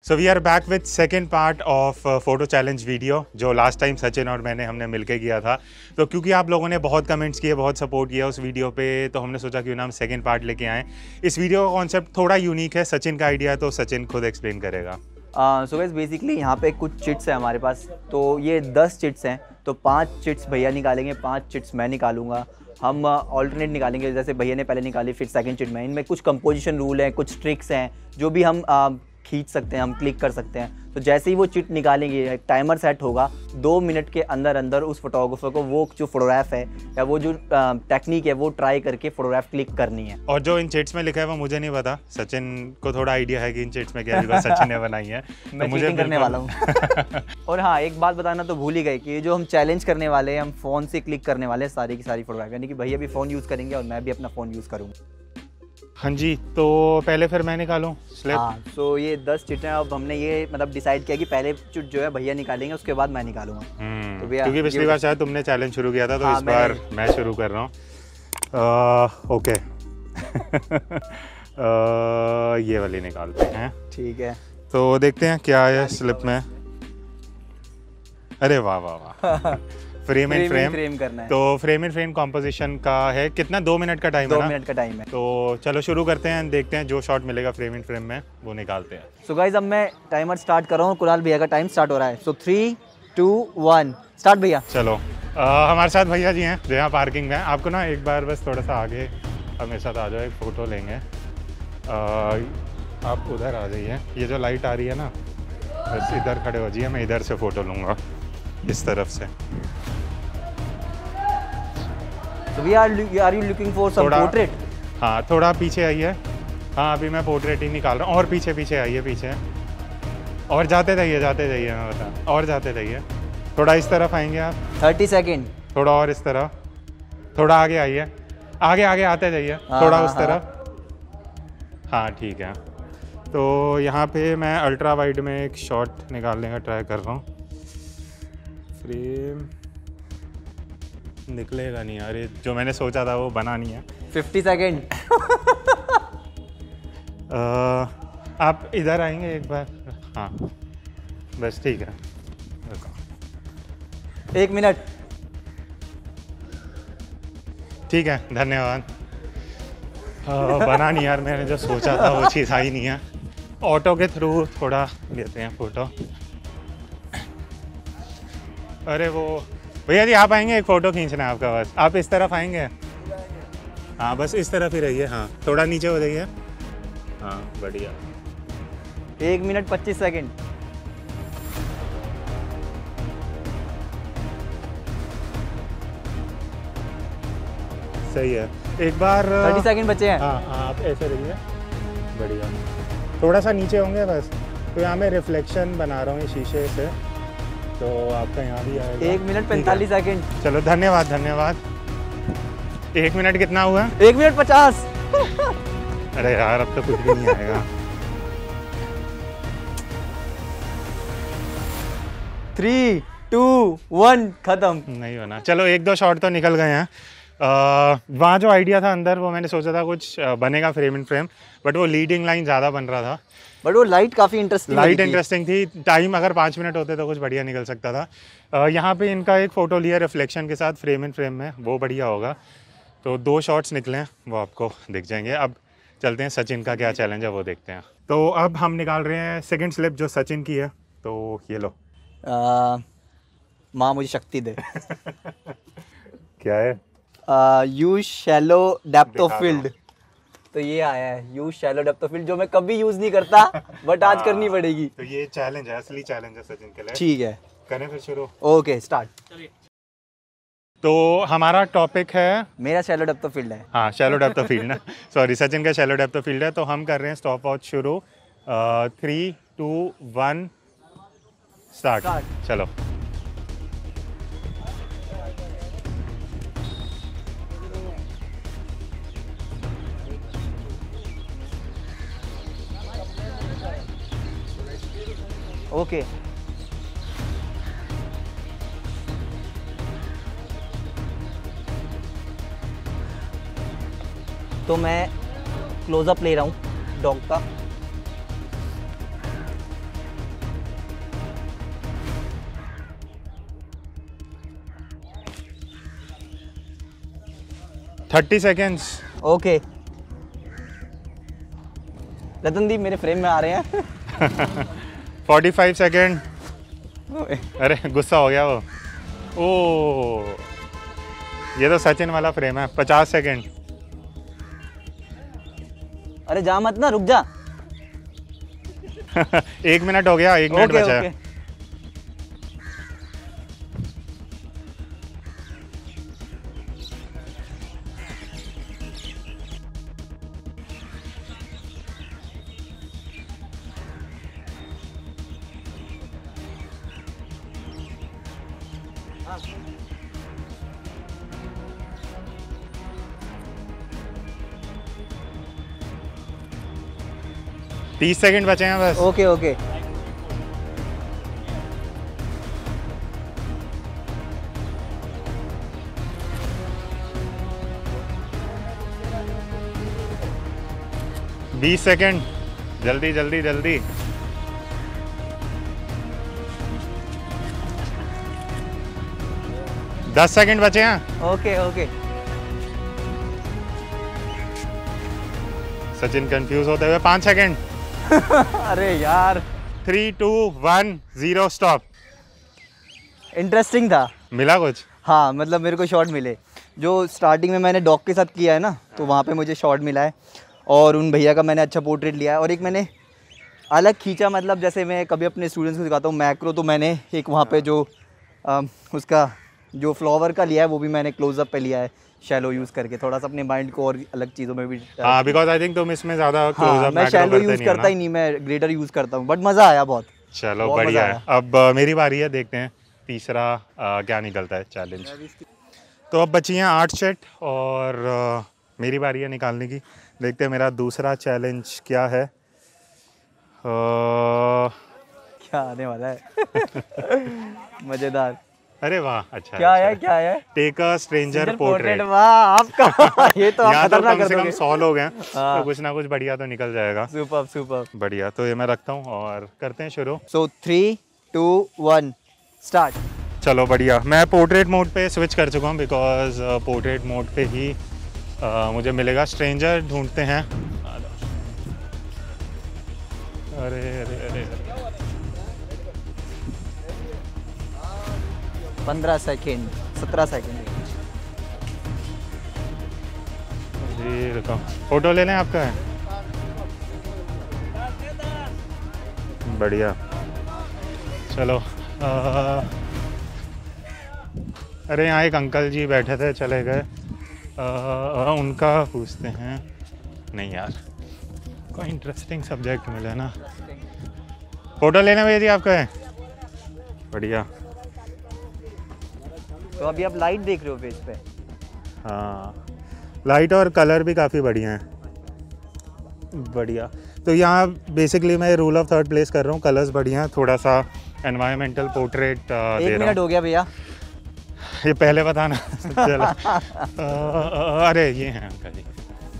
So we are back with second part of photo challenge video जो last time Sachin और हमने मिलके किया था। तो क्योंकि आप लोगों ने बहुत कमेंट्स किए, बहुत सपोर्ट किया उस वीडियो पे, तो हमने सोचा क्यों ना हम सेकेंड पार्ट लेके आएँ। इस वीडियो का कॉन्सेप्ट थोड़ा यूनिक है, सचिन का आइडिया है, तो सचिन खुद एक्सप्लेन करेगा। सो गाइस बेसिकली यहाँ पे कुछ चिट्स है हमारे पास। तो ये 10 चिट्स हैं, तो 5 चिट्स भैया निकालेंगे, 5 चिट्स मैं निकालूंगा। हम ऑल्टरनेट निकालेंगे, जैसे भैया ने पहले निकाली फिर सेकंड चिट में। इनमें कुछ कंपोजिशन रूल हैं, कुछ ट्रिक्स हैं जो भी हम खींच सकते हैं, हम क्लिक कर सकते हैं। तो जैसे ही वो चिट निकालेंगे, एक टाइमर सेट होगा, 2 मिनट के अंदर अंदर उस फोटोग्राफर को वो जो फोटोग्राफ है या वो जो टेक्निक है वो ट्राई करके फोटोग्राफ क्लिक करनी है। और जो इन चिट्स में लिखा है वो मुझे नहीं पता, सचिन को थोड़ा आइडिया है कि इन चिट्स में क्या है, सचिन ने बनाई है। मैं मुझे करने वाला हूँ। और हाँ, एक बात बताना तो भूल ही गए कि जो हम चैलेंज करने वाले हैं, हम फ़ोन से क्लिक करने वाले हैं सारी की सारी फोटोग्राफ, यानी कि भैया भी फ़ोन यूज़ करेंगे और मैं भी अपना फ़ोन यूज़ करूँगा। हाँ जी, तो पहले फिर मैं निकालूं स्लिप। हाँ, तो ये 10 चिटें अब हमने ये मतलब डिसाइड किया कि पहले चिट जो है भैया निकालेंगे, उसके बाद मैं निकालूंगा। तो भैया क्योंकि पिछली बार शायद तुमने चैलेंज शुरू किया था, तो हाँ, इस बार मैं शुरू कर रहा हूँ। ओके। ये वाली निकालते हैं। ठीक है, तो देखते हैं क्या है स्लिप में। अरे वाह वाह वाह। फ्रेम इन फ्रेम करना है। तो फ्रेम इन फ्रेम कॉम्पोजिशन का है कितना, 2 मिनट का टाइम है 2 ना? मिनट का टाइम है। तो चलो शुरू करते हैं, देखते हैं जो शॉट मिलेगा फ्रेम इन फ्रेम में वो निकालते हैं। सो गाइस अब मैं टाइमर स्टार्ट कर रहा हूँ, कुणाल भैया का टाइम स्टार्ट हो रहा है। सो 3 2 1 स्टार्ट भैया। चलो हमारे साथ भैया जी हैं जो यहाँ पार्किंग में है। आपको ना एक बार बस थोड़ा सा आगे हमारे साथ आ जाओ, एक फ़ोटो लेंगे। आप उधर आ जाइए, ये जो लाइट आ रही है ना, बस इधर खड़े हो जाइए, मैं इधर से फ़ोटो लूँगा, इस तरफ से। So are you looking for some portrait? हाँ, थोड़ा पीछे आइए। हाँ, अभी मैं पोर्ट्रेट ही निकाल रहा हूँ। और पीछे पीछे आइए, पीछे और जाते जाइए मैं बता, और जाते जाइए। थोड़ा इस तरफ आएंगे आप, 30 सेकेंड। थोड़ा और इस तरफ, थोड़ा आगे आइए, आगे आगे आते जाइए, थोड़ा उस तरफ। हाँ ठीक है। तो यहाँ पे मैं अल्ट्रा वाइड में एक शॉट निकालने का ट्राई कर रहा हूँ। फ्रेम निकलेगा नहीं यार, ये जो मैंने सोचा था वो बना नहीं है। 50 सेकेंड। आप इधर आएंगे एक बार? हाँ बस ठीक है। 1 मिनट। ठीक है, धन्यवाद। बना नहीं यार, मैंने जो सोचा था वो चीज़ आई नहीं है। ऑटो के थ्रू थोड़ा लेते हैं फ़ोटो। अरे वो भैया जी आप आएंगे, एक फ़ोटो खींचना है आपका, बस आप इस तरफ आएंगे। हाँ बस इस तरफ ही रहिए। हाँ थोड़ा नीचे हो जाइए। हाँ बढ़िया। 1 मिनट 25 सेकेंड। सही है। एक बार 30 सेकेंड बचे हैं। हाँ आप ऐसे रहिए, बढ़िया। थोड़ा सा नीचे होंगे बस। तो यहाँ मैं रिफ्लेक्शन बना रहा हूँ शीशे से, तो आपका यहाँ भी आएगा। 1 मिनट 45 सेकेंड। चलो धन्यवाद धन्यवाद। 1 मिनट कितना हुआ? 1 मिनट 50। अरे यार अब तो कुछ भी नहीं आएगा। 3 2 1 खत्म। नहीं बना। चलो 1-2 शॉट तो निकल गए हैं। वहाँ जो आइडिया था अंदर, वो मैंने सोचा था कुछ बनेगा फ्रेम इन फ्रेम, बट वो लीडिंग लाइन ज़्यादा बन रहा था। बट वो लाइट काफ़ी इंटरेस्टिंग थी। टाइम अगर 5 मिनट होते तो कुछ बढ़िया निकल सकता था। यहाँ पे इनका एक फ़ोटो लिया रिफ्लेक्शन के साथ फ्रेम इन फ्रेम में, वो बढ़िया होगा। तो 2 शॉट्स निकले हैं, वो आपको दिख जाएंगे। अब चलते हैं सचिन का क्या चैलेंज है वो देखते हैं। तो अब हम निकाल रहे हैं सेकंड स्लिप जो सचिन की है। तो ये लो। माँ मुझे शक्ति दे। क्या है? Use shallow depth of field. तो ये आया है, use shallow depth of field, जो मैं कभी यूज नहीं करता बट आज करनी पड़ेगी। तो ये चैलेंज है, असली चैलेंज है सचिन के लिए। ठीक है, करें फिर शुरू। Okay start. तो हमारा टॉपिक है, मेरा शैलो डेप्थ ऑफ फील्ड है। हाँ शैलो डेप्थ ऑफ फील्ड ना, सॉरी सचिन का शैलो डेप्थ ऑफ फील्ड है। तो हम कर रहे हैं स्टॉप वॉच शुरू। 3 2 1 स्टार्ट। चलो। ओके तो मैं क्लोजअप ले रहा हूँ डॉग का। 30 सेकेंड्स। ओके रतनदीप मेरे फ्रेम में आ रहे हैं। 45 सेकेंड। अरे गुस्सा हो गया वो। ओ ये तो सचिन वाला फ्रेम है। 50 सेकेंड। अरे जा मत ना, रुक जा। 1 मिनट हो गया, 1 मिनट ओके बचा है। ओके। हाँ। 30 सेकेंड बचे हैं बस। Okay okay. बीस सेकेंड। जल्दी जल्दी जल्दी। दस सेकेंड बचे हैं। Okay okay. सचिन कंफ्यूज होते हुए 5 सेकेंड। अरे यार 3 2 1 0 स्टॉप। इंटरेस्टिंग था। मिला कुछ? हाँ मतलब मेरे को शॉट मिले। जो स्टार्टिंग में मैंने डॉग के साथ किया है ना, तो वहाँ पे मुझे शॉट मिला है और उन भैया का मैंने अच्छा पोर्ट्रेट लिया है। और एक मैंने अलग खींचा, मतलब जैसे मैं कभी अपने स्टूडेंट्स को दिखाता हूँ मैक्रो, तो मैंने एक वहाँ पे जो उसका जो फ्लावर का लिया है वो भी मैंने क्लोजअप पे लिया है, शैलो यूज़ करके थोड़ा सा अपने माइंड को और अलग चीज़ों में भी। हाँ बिकॉज आई थिंक तुम इसमें ज़्यादा हाँ, क्लोजअप मैं मैक्रो शैलो करते यूज़ नहीं हो करता ना। ही नहीं, मैं ग्रेटर यूज़ करता हूँ, बट मज़ा आया बहुत। चलो बहुत बढ़िया मज़ा है। अब मेरी बारी है, देखते हैं तीसरा क्या निकलता है चैलेंज। तो अब बची हैं 8 सेट और मेरी बारी है निकालने की। देखते हैं मेरा दूसरा चैलेंज क्या है। क्या आने वाला है? मज़ेदार। अरे वाह, अच्छा क्या अच्छा है क्या है? Take a stranger portrait. वाह आपका ये तो आप यहाँ तो खतरनाक कम कर से कम दोगे। 100 लोग हैं, हाँ। तो कुछ ना कुछ बढ़िया तो निकल जाएगा। Super super. बढ़िया, तो ये मैं रखता हूँ और करते हैं शुरू। So 3 2 1 start. चलो बढ़िया, मैं पोर्ट्रेट मोड पे स्विच कर चुका हूँ बिकॉज पोर्ट्रेट मोड पे ही मुझे मिलेगा। स्ट्रेंजर ढूंढते हैं। अरे अरे अरे 15 सेकेंड 17 सेकेंड। जी रुको, फोटो ले लें आपका है। बढ़िया, चलो अरे यहाँ एक अंकल जी बैठे थे, चले गए। उनका पूछते हैं। नहीं यार, कोई इंटरेस्टिंग सब्जेक्ट मिले ना। फोटो लेने भैया जी आपका है। बढ़िया। तो अभी आप लाइट देख रहे हो पेज पे। हाँ, लाइट और कलर भी काफ़ी बढ़िया हैं। बढ़िया, तो यहाँ बेसिकली मैं रूल ऑफ थर्ड प्लेस कर रहा हूँ। कलर्स बढ़िया हैं, थोड़ा सा एनवायरमेंटल पोर्ट्रेट दे रहा हूँ। 1 मिनट हो गया भैया। ये पहले बताना। चलो अरे ये हैं अंकल जी,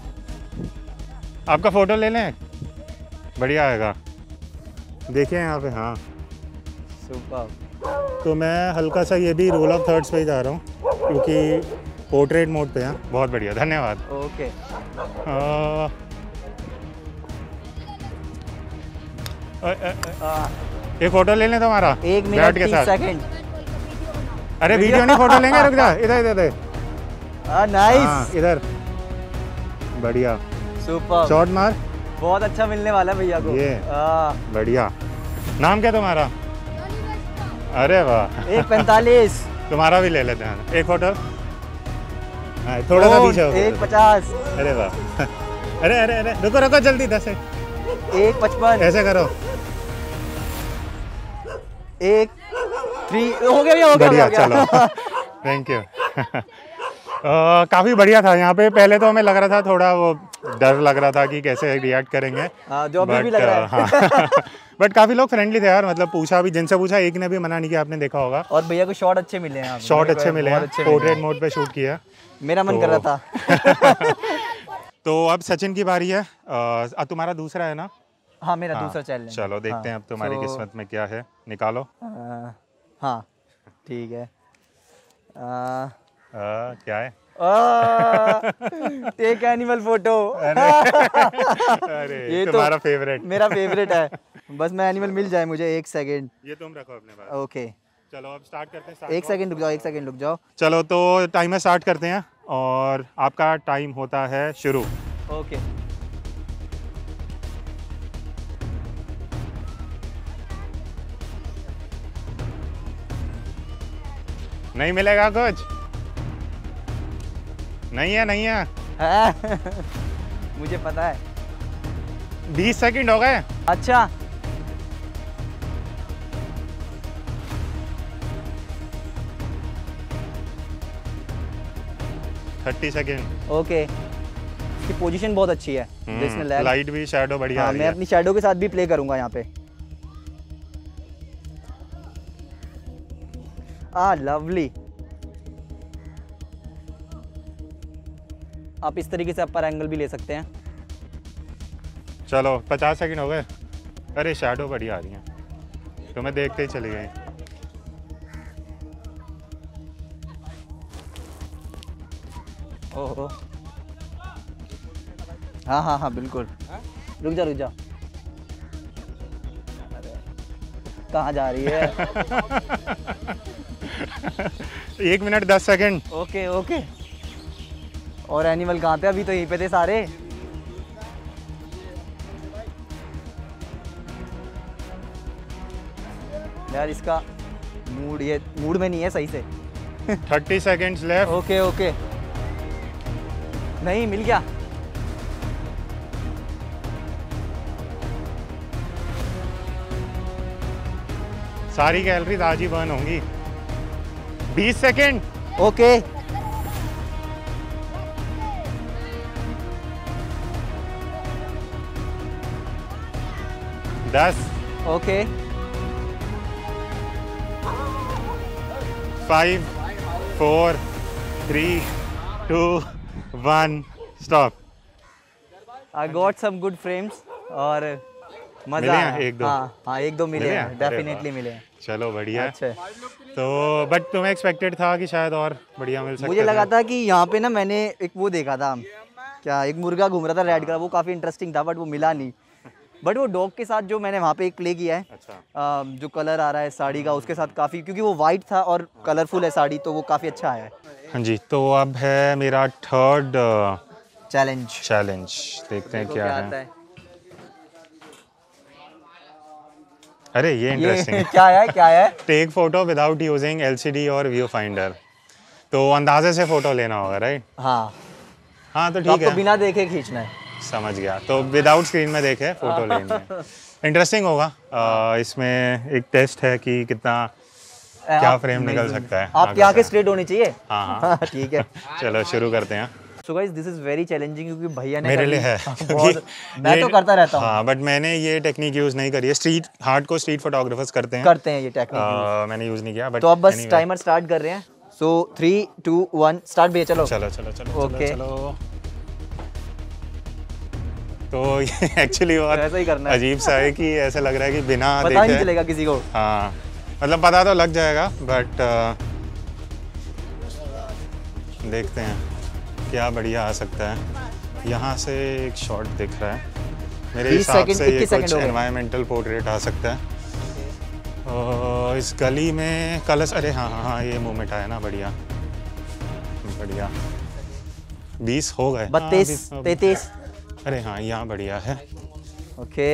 आपका फ़ोटो ले लें, बढ़िया आएगा। देखिए यहाँ पे। हाँ सुपर। तो मैं हल्का सा ये भी रोल ऑफ थर्ड्स पे ही जा रहा हूँ क्योंकि पोर्ट्रेट मोड पे है। बहुत बढ़िया, धन्यवाद। ओके। एक फ़ोटो ले लें तुम्हारा 1 मिनट बैट के 30 साथ। सेकेंड। अरे वीडियो नहीं, फोटो लेंगे। रुक जा, इधर इधर इधर। नाइस। इधर बढ़िया, सुपर। शॉट मार। बहुत अच्छा मिलने वाला है भैया को। ये। बढ़िया। नाम क्या तुम्हारा? अरे वाह। 1:45। तुम्हारा भी ले लेते हैं एक फोटो। थोड़ा सा पीछे हो गया। 1:50। अरे वाह। अरे अरे अरे रुको रुको जल्दी, 10 सेकंड। 1:55। ऐसे करो। 1:03 हो गया भैया, हो गया, बढ़िया, हो गया। चलो थैंक यू। काफ़ी बढ़िया था। यहाँ पे पहले तो हमें लग रहा था, थोड़ा वो डर लग रहा था कि कैसे रिएक्ट करेंगे। जो अभी भी लग रहा है। हाँ बट काफ़ी लोग फ्रेंडली थे यार, मतलब पूछा भी, जिनसे पूछा एक ने भी मना नहीं किया, आपने देखा होगा। और भैया को शॉट अच्छे मिले हैं। शॉट अच्छे मिले हैं, पोर्ट्रेट मोड पे शूट किया। मेरा मन कर रहा था। तो अब सचिन की बारी है। तुम्हारा दूसरा है ना? हाँ मेरा हाँ, दूसरा चैलेंज। चलो देखते हैं अब तुम्हारी किस्मत में क्या है, निकालो। हाँ ठीक है। क्या है? Take animal photo. अरे ये तुम्हारा फेवरेट। मेरा फेवरेट है। बस मैं एनिमल मिल जाए मुझे। एक सेकंड। ये तुम रखो अपने पास। ओके चलो अब स्टार्ट करते हैं। एक सेकंड रुक जाओ, एक सेकंड रुक जाओ। चलो तो टाइमर स्टार्ट करते हैं और आपका टाइम होता है शुरू। ओके नहीं मिलेगा कुछ? नहीं है, नहीं है। मुझे पता है। 20 सेकंड हो गए। अच्छा 30 सेकंड। ओके इसकी पोजीशन बहुत अच्छी है। जिसमें लैग। लाइट भी शैडो बढ़िया आ रही मैं है। अपनी शैडो के साथ भी प्ले करूंगा यहाँ पे। लवली। आप इस तरीके से अपर एंगल भी ले सकते हैं। चलो 50 सेकंड हो गए। अरे शैडो बढ़िया आ रही है, तो मैं देखते ही चली गई। ओहो हाँ हाँ हाँ बिल्कुल। रुक जा रुक जा। कहाँ जा रही है? 1 मिनट 10 सेकंड। Okay okay. और एनिमल कहाँ थे? अभी तो यहीं पे थे सारे। यार इसका मूड, ये मूड में नहीं है सही से। 30 सेकंड्स लेफ्ट। ओके ओके नहीं मिल गया। सारी कैलोरीज आज ही बर्न होंगी। 20 second. Okay 10 okay 5 4 3 2 1 stop. I got some good frames और मजा मिले हैं आया। एक दो? हाँ हाँ एक दो मिले मिले हैं, हैं? अरे डेफिनेटली वाह। मिले हैं। चलो बढ़िया है। अच्छा तो बट तुम्हें एक्सपेक्टेड था कि शायद और बढ़िया मिल सकता मुझे लगा था कि यहाँ पे ना मैंने एक वो देखा था, क्या एक मुर्गा घूम रहा था रेड कलर, वो काफ़ी इंटरेस्टिंग था बट वो मिला नहीं। बट वो डॉग के साथ जो मैंने वहाँ पे एक प्ले किया है, अच्छा। जो कलर आ रहा है साड़ी का उसके साथ काफ़ी, क्योंकि वो वाइट था और कलरफुल है साड़ी, तो वो काफ़ी अच्छा आया है। हाँ जी, तो अब है मेरा थर्ड चैलेंज। चैलेंज। देखते हैं क्या आता है। है? अरे ये इंटरेस्टिंग। क्या है क्या है? Take photo without using LCD और व्यू फाइंडर। तो अंदाजे से फोटो लेना होगा, राइट? हाँ हाँ तो तो ठीक आपको है, बिना देखे खींचना है। समझ गया। तो विदाउट स्क्रीन में देखे फोटो लेनी है। इंटरेस्टिंग होगा। इसमें एक टेस्ट है कि कितना क्या फ्रेम निकल सकता है। आपकी आंखें स्ट्रेट होनी चाहिए। हाँ हाँ ठीक है। चलो शुरू करते हैं। So guys this is very challenging, क्योंकि भैया ने मेरे कभी- लिए है। बहुत मैं तो करता रहता हूँ। हाँ बट मैंने ये टेक्निक यूज़ नहीं करी है। हार्ड को स्ट्रीट फोटोग्राफर्स करते हैं। करते हैं ये टेक्निक। मैंने यूज़ नहीं किया बट तो अब बस anyway, टाइमर स्टार्ट कर रहे हैं। सो 3 2 1 स्टार्ट भैया। चलो चलो चलो चलो Okay. चलो। तो ये एक्चुअली बहुत ऐसा ही करना है। अजीब सा है कि ऐसा लग रहा है कि बिना पता ही नहीं देखे, चलेगा किसी को। हाँ मतलब पता तो लग जाएगा बट देखते हैं क्या बढ़िया आ सकता है। यहाँ से एक शॉट दिख रहा है, मेरे 20 हिसाब सेकंड, से ये 21 सेकंड कुछ हो गए। एनवायरमेंटल पोर्ट्रेट आ सकता है। इस गली में कलश, अरे हाँ हाँ हाँ ये मूवमेंट आया ना, बढ़िया बढ़िया। 20 हो गए। 32 33। अरे हाँ यहाँ बढ़िया है। ओके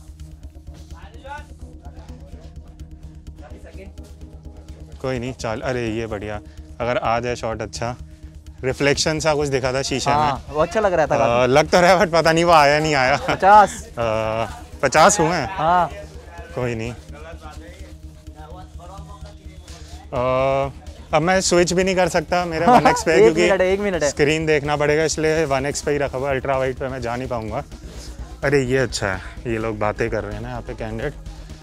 कोई नहीं चल। अरे ये बढ़िया, अगर आ जाए शॉट। अच्छा रिफ्लेक्शन सा कुछ दिखा था शीशे हाँ में। वो अच्छा लग रहा था काफी। लग तो रहा है बट पता नहीं वो आया नहीं आया। 50। 50 हुए हैं। हाँ कोई नहीं। अब मैं स्विच भी नहीं कर सकता मेरे 1x पे, एक मिनट है। स्क्रीन देखना पड़ेगा, इसलिए 1x पे ही रखा हुआ। अल्ट्रा वाइड पे मैं जा नहीं पाऊंगा। अरे ये अच्छा है, ये लोग बातें कर रहे हैं ना यहाँ पे कैंडिडेट।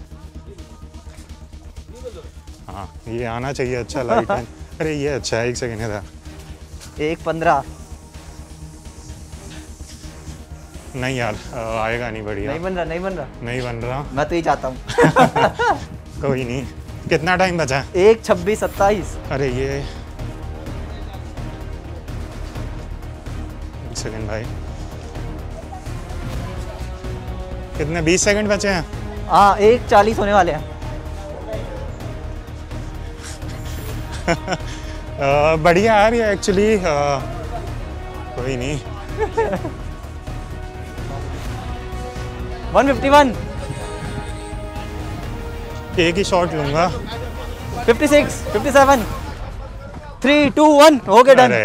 हाँ ये आना चाहिए अच्छा लाइट है। अरे ये अच्छा है, 1 सेकेंड था। 1:15। नहीं यार आएगा नहीं। बढ़िया नहीं बन रहा, नहीं बन रहा। नहीं बन रहा। मैं तो ही चाहता हूँ। कोई नहीं। कितना टाइम बचा है? 1:26 27। अरे ये सेकंड भाई। कितने 20 सेकंड बचे हैं? हाँ 1:40 होने वाले हैं। बढ़िया यार ये एक्चुअली कोई नहीं। 151, एक ही शॉट लूंगा। 56, 57, 3, 2, 1 हो गया डन।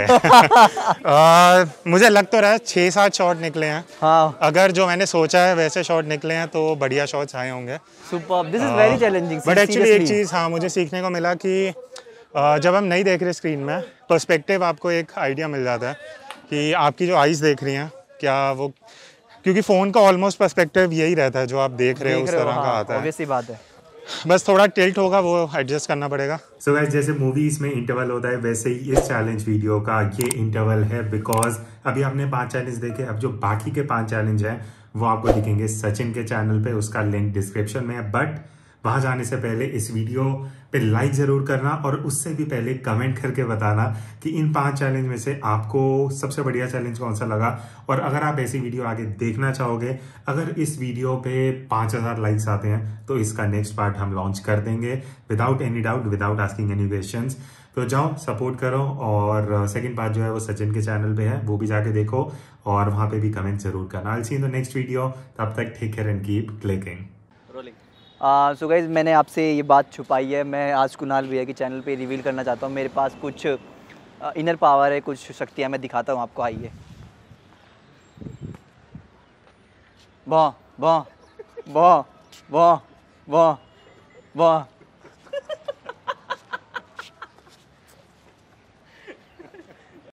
मुझे लग तो रहा है 6-7 शॉट निकले हैं। हाँ अगर जो मैंने सोचा है वैसे शॉट निकले हैं तो बढ़िया शॉट्स आए होंगे। Super, this is very challenging. But actually एक चीज़ हाँ मुझे सीखने को मिला कि जब हम नहीं देख रहे स्क्रीन में, पर्सपेक्टिव आपको एक आइडिया मिल जाता है कि आपकी जो आइज़ देख रही हैं क्या वो, क्योंकि फ़ोन का ऑलमोस्ट पर्सपेक्टिव यही रहता है, जो आप देख रहे हो उस तरह का आता है। ऑब्वियसली बात है, बस थोड़ा टिल्ट होगा वो एडजस्ट करना पड़ेगा। सो गाइस जैसे मूवीज में इंटरवल होता है वैसे ही इस चैलेंज वीडियो का ये इंटरवल है, बिकॉज अभी आपने 5 चैलेंज देखे, अब जो बाकी के 5 चैलेंज हैं वो आपको दिखेंगे सचिन के चैनल पे, उसका लिंक डिस्क्रिप्शन में है। बट वहां जाने से पहले इस वीडियो पे लाइक जरूर करना और उससे भी पहले कमेंट करके बताना कि इन 5 चैलेंज में से आपको सबसे बढ़िया चैलेंज कौन सा लगा। और अगर आप ऐसी वीडियो आगे देखना चाहोगे, अगर इस वीडियो पे 5000 लाइक्स आते हैं तो इसका नेक्स्ट पार्ट हम लॉन्च कर देंगे without any doubt, without asking any questions. तो जाओ सपोर्ट करो, और सेकंड पार्ट जो है वो सचिन के चैनल पे है, वो भी जाके देखो और वहां पे भी कमेंट जरूर करना। I will see in the next video, तब तक take care and keep clicking. So guys मैंने आपसे ये बात छुपाई है, मैं आज कुणाल भैया के चैनल पे रिवील करना चाहता हूँ। मेरे पास कुछ इनर पावर है, कुछ शक्तियाँ, मैं दिखाता हूँ आपको। आइए। वाह वाह वाह वाह वाह वाह